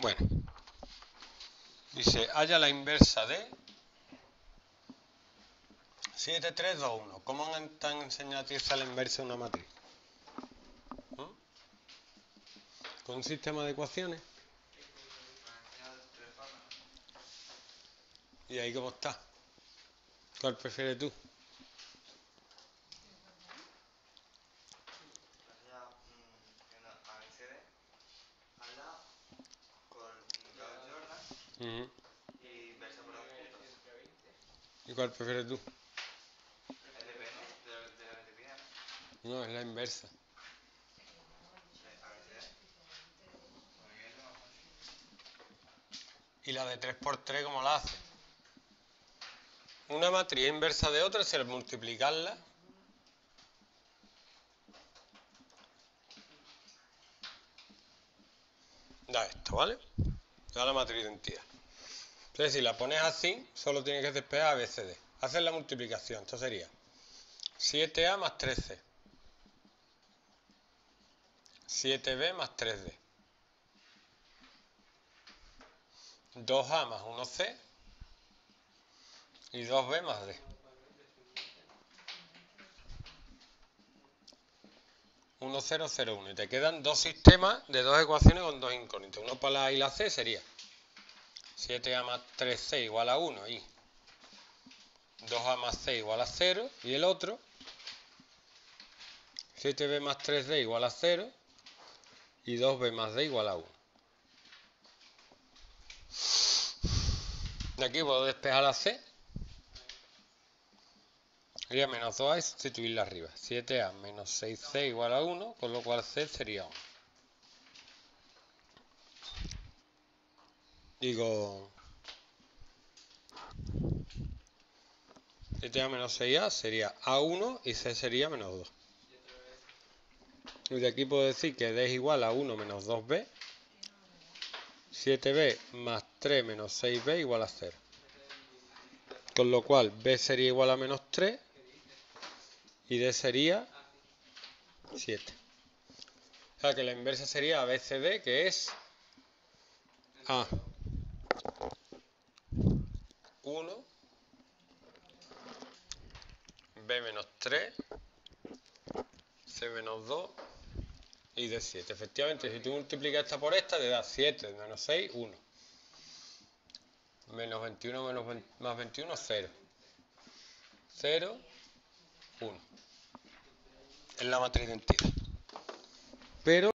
Bueno, dice, halla la inversa de 7, 3, 2, 1. ¿Cómo te han enseñado a ti a la inversa de una matriz? ¿Con un sistema de ecuaciones? ¿Y ahí cómo está? ¿Cuál prefieres tú? ¿Y cuál prefieres tú? No, es la inversa. ¿Y la de 3 por 3 cómo la hace? Una matriz inversa de otra, si al multiplicarla, da esto, ¿vale? Da la matriz de entidad. Entonces, si la pones así, solo tienes que despejar ABCD. Haces la multiplicación, esto sería 7A más 3C. 7B más 3D. 2A más 1C. Y 2B más D. 1, 0, 0, 1. Y te quedan dos sistemas de dos ecuaciones con dos incógnitas. Uno para la A y la C sería 7A más 3C igual a 1 y 2A más C igual a 0. Y el otro 7B más 3D igual a 0 y 2B más D igual a 1. De aquí puedo despejar la C. Sería menos 2A y sustituirla arriba. 7A menos 6C igual a 1, con lo cual C sería 1. Digo, 7A menos 6A sería A1 y C sería menos 2. Y de aquí puedo decir que D es igual a 1 menos 2B. 7B más 3 menos 6B igual a 0. Con lo cual B sería igual a menos 3 y D sería 7. O sea que la inversa sería ABCD, que es A 1, B menos 3, C menos 2 y D 7. Efectivamente, si tú multiplicas esta por esta, te da 7 menos 6, 1. Menos 21 más 21, 0. 0, 1. Es la matriz de entidad. Pero